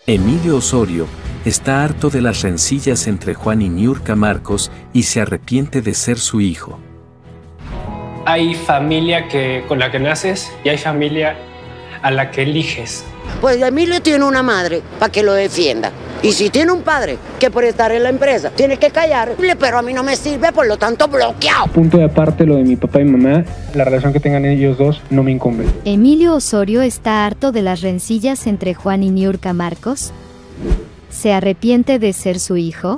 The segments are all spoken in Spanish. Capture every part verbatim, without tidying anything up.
Emilio Osorio está harto de las rencillas entre Juan y Niurka Marcos y se arrepiente de ser su hijo. Hay familia que, con la que naces y hay familia a la que eliges. Pues Emilio tiene una madre para que lo defienda. Y si tiene un padre que por estar en la empresa tiene que callarle, pero a mí no me sirve, por lo tanto bloqueado. Punto de aparte lo de mi papá y mamá, la relación que tengan ellos dos no me incumbe. ¿Emilio Osorio está harto de las rencillas entre Juan y Niurka Marcos? ¿Se arrepiente de ser su hijo?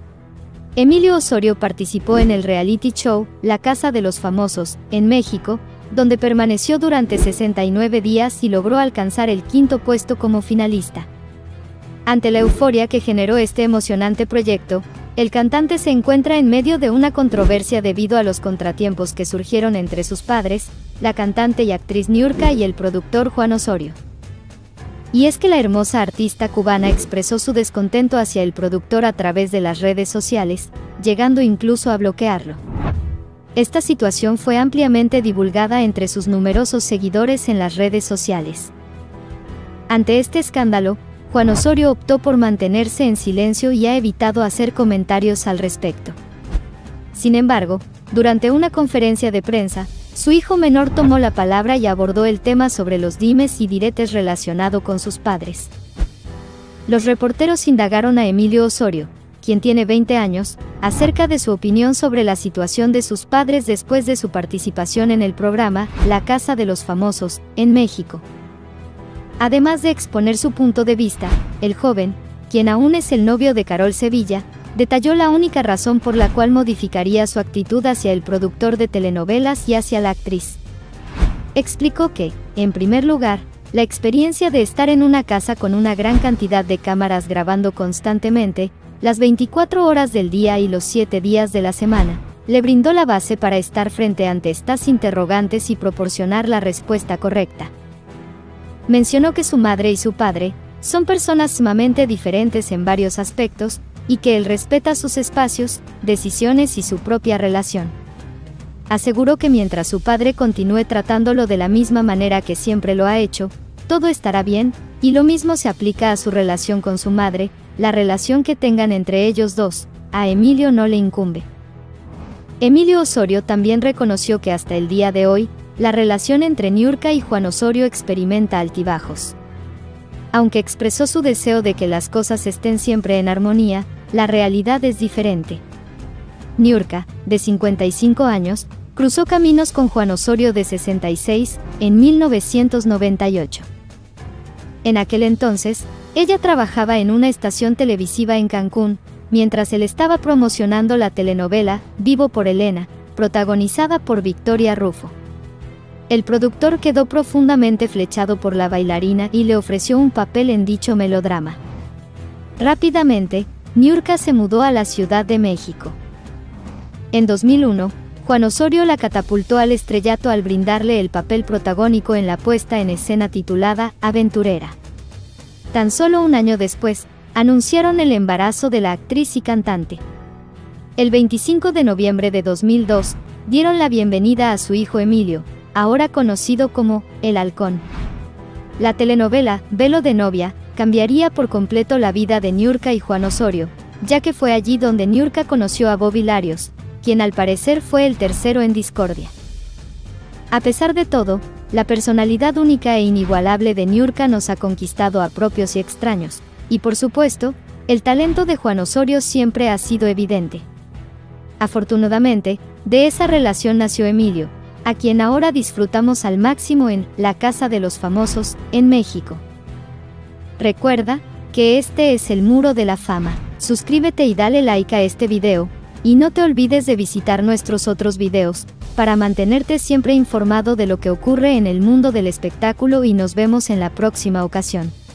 Emilio Osorio participó en el reality show La Casa de los Famosos, en México, donde permaneció durante sesenta y nueve días y logró alcanzar el quinto puesto como finalista. Ante la euforia que generó este emocionante proyecto, el cantante se encuentra en medio de una controversia debido a los contratiempos que surgieron entre sus padres, la cantante y actriz Niurka y el productor Juan Osorio. Y es que la hermosa artista cubana expresó su descontento hacia el productor a través de las redes sociales, llegando incluso a bloquearlo. Esta situación fue ampliamente divulgada entre sus numerosos seguidores en las redes sociales. Ante este escándalo, Juan Osorio optó por mantenerse en silencio y ha evitado hacer comentarios al respecto. Sin embargo, durante una conferencia de prensa, su hijo menor tomó la palabra y abordó el tema sobre los dimes y diretes relacionado con sus padres. Los reporteros indagaron a Emilio Osorio, quien tiene veinte años, acerca de su opinión sobre la situación de sus padres después de su participación en el programa La Casa de los Famosos, en México. Además de exponer su punto de vista, el joven, quien aún es el novio de Carol Sevilla, detalló la única razón por la cual modificaría su actitud hacia el productor de telenovelas y hacia la actriz. Explicó que, en primer lugar, la experiencia de estar en una casa con una gran cantidad de cámaras grabando constantemente, las veinticuatro horas del día y los siete días de la semana, le brindó la base para estar frente ante estas interrogantes y proporcionar la respuesta correcta. Mencionó que su madre y su padre son personas sumamente diferentes en varios aspectos, y que él respeta sus espacios, decisiones y su propia relación. Aseguró que mientras su padre continúe tratándolo de la misma manera que siempre lo ha hecho, todo estará bien, y lo mismo se aplica a su relación con su madre, la relación que tengan entre ellos dos, a Emilio no le incumbe. Emilio Osorio también reconoció que hasta el día de hoy, la relación entre Niurka y Juan Osorio experimenta altibajos. Aunque expresó su deseo de que las cosas estén siempre en armonía, la realidad es diferente. Niurka, de cincuenta y cinco años, cruzó caminos con Juan Osorio de sesenta y seis, en mil novecientos noventa y ocho. En aquel entonces, ella trabajaba en una estación televisiva en Cancún, mientras él estaba promocionando la telenovela Vivo por Elena, protagonizada por Victoria Rufo. El productor quedó profundamente flechado por la bailarina y le ofreció un papel en dicho melodrama. Rápidamente, Niurka se mudó a la Ciudad de México. En dos mil uno, Juan Osorio la catapultó al estrellato al brindarle el papel protagónico en la puesta en escena titulada Aventurera. Tan solo un año después, anunciaron el embarazo de la actriz y cantante. El veinticinco de noviembre de dos mil dos, dieron la bienvenida a su hijo Emilio, ahora conocido como El Halcón. La telenovela Velo de novia cambiaría por completo la vida de Niurka y Juan Osorio, ya que fue allí donde Niurka conoció a Bobby Larios, quien al parecer fue el tercero en discordia. A pesar de todo, la personalidad única e inigualable de Niurka nos ha conquistado a propios y extraños, y por supuesto, el talento de Juan Osorio siempre ha sido evidente. Afortunadamente, de esa relación nació Emilio, a quien ahora disfrutamos al máximo en La Casa de los Famosos, en México. Recuerda que este es el Muro de la Fama. Suscríbete y dale like a este video, y no te olvides de visitar nuestros otros videos, para mantenerte siempre informado de lo que ocurre en el mundo del espectáculo y nos vemos en la próxima ocasión.